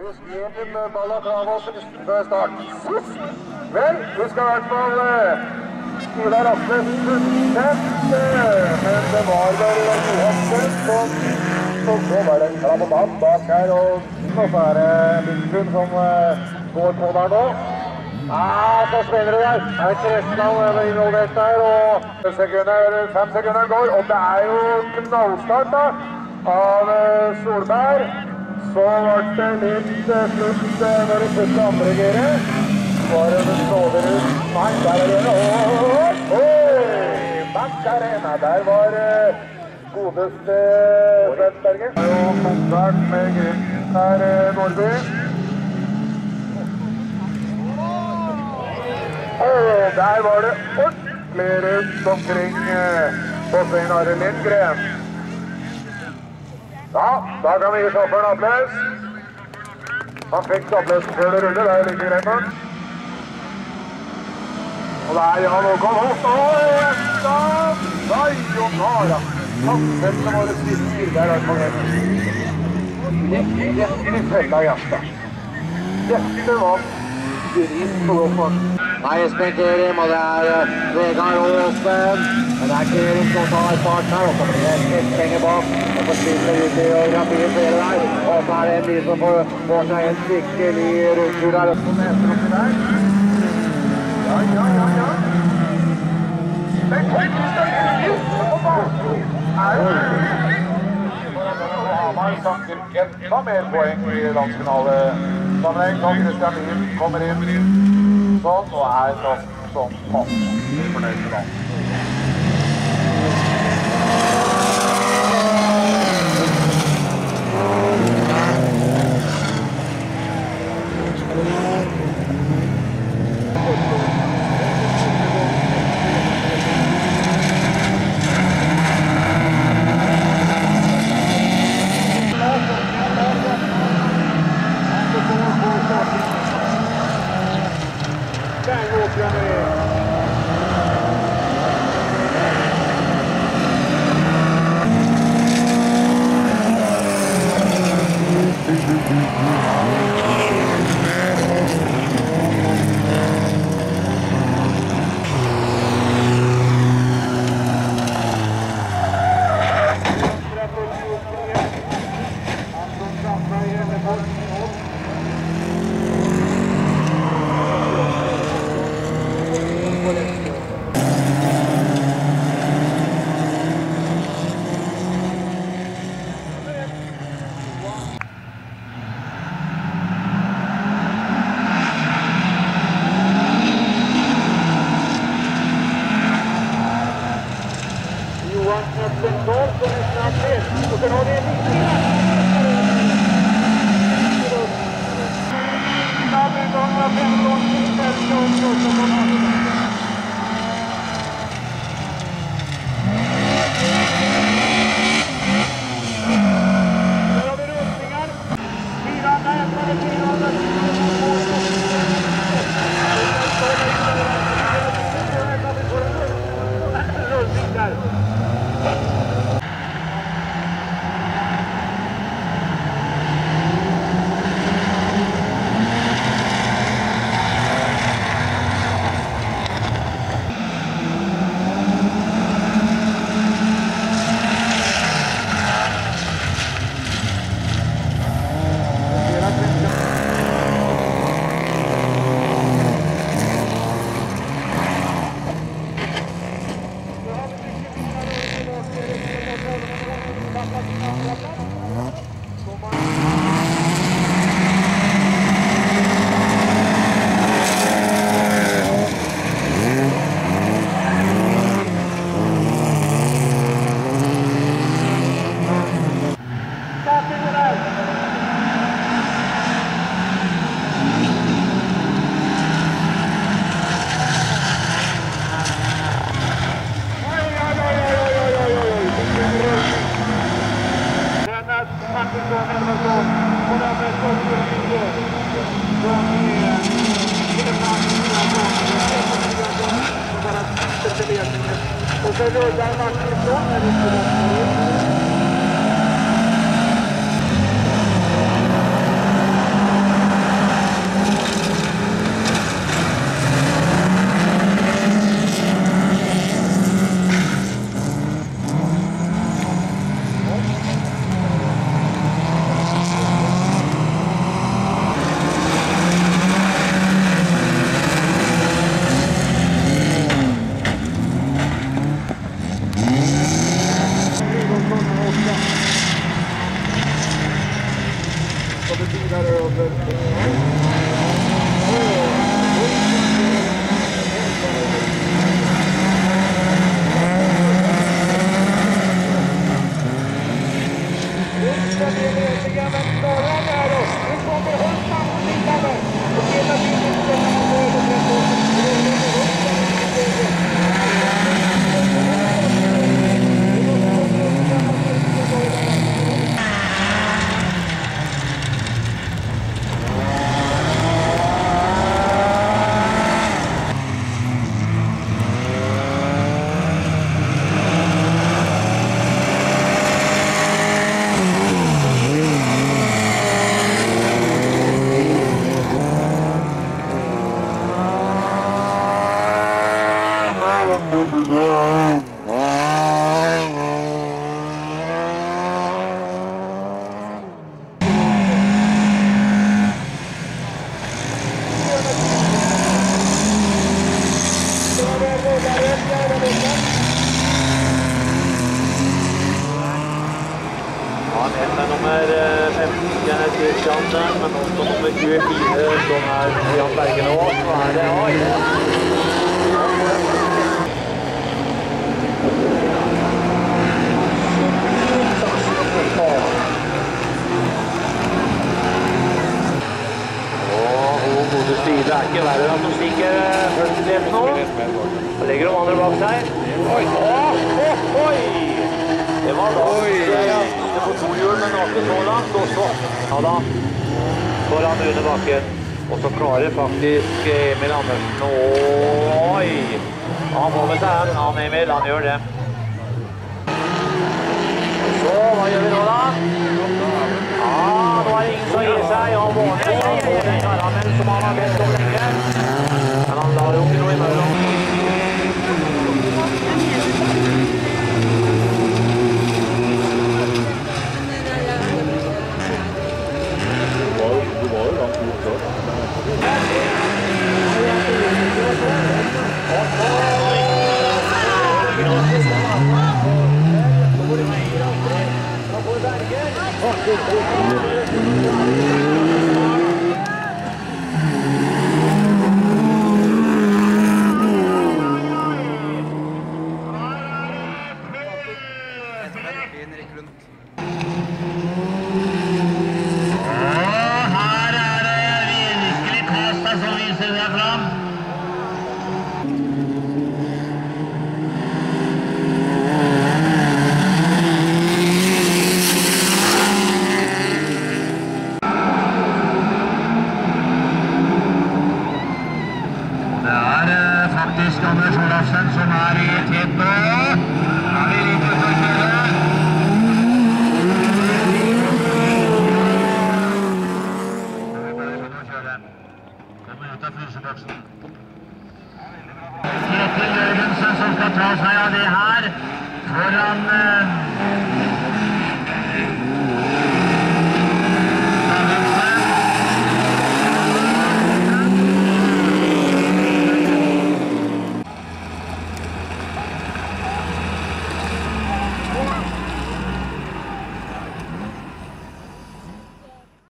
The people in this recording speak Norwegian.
Egen balaklavasen før start. Vel, vi skal i hvert fall Ivar Asle fullstendt, men det var vel Johansen som så var det en krabbebabb bak her, og så er det Lindfjord som går på der nå. Så spiller det der. Jeg vet ikke resten av involvert der, og 5 sekunder går, og det er jo knallstart da, av Solberg. Så var det litt slutt når de første andre geret. Var det den Nåderud? Nei, der er det. Macarena, der var godeste Svensberger. Og kontakt med Grimsen her, Nordby. Der var det ordentlig rundt omkring på Svein Are Lindgren. Ja, da kan vi gi sjåføren applaus. Han fikk applausen før det ruller, det er like greit nok. Og det er Jan Håkon Hoft, og nei, og Nara. Samtidig var det siste der, i hvert fall helt. Rett i fella hjertet. Dette var gris på gården. Nei, Espen Kerim, og det er Vegard Aasen. Men det er Kerim som tar fart her, og så blir det ett penger bak. Og så spiller ut i rapide flere der. Og så er det en bil som får seg en skikkelig rundtur der. Og så nesten oppi der. Ja. Men Kristian Kerim på banen. Hamar sanker enda mer poeng i landsfinale. Sammenheng, så Kristian Kerim kommer inn. Sånn, og er nok som passe fornøyd med dagen. Nummer 15 Kenneth Kristiansen, men også nummer 24 som Jan Bergen og så det Arne. Og gode side ikke verre at de stikker først i nå. Da legger de andre bak seg. Oi! Det var da på to hjul, men ikke så langt også. Ja da, foran under bakken. Og så klarer faktisk Emil Andersen. Oi! Han får med seg han Emil, han gjør det. Så, hva gjør vi nå da? Ja, nå er det ingen som gir seg. Og Måne får den karamell som han har bedt om lenge. Men han lar jo ikke noe imellom. Anders Olafsen som i tet nå. Da vi litt ut å kjøre. Så vi bare begynner å kjøre. Kommer ut av fryseboksen. Kjetil Jørgensen som skal ta seg av det her foran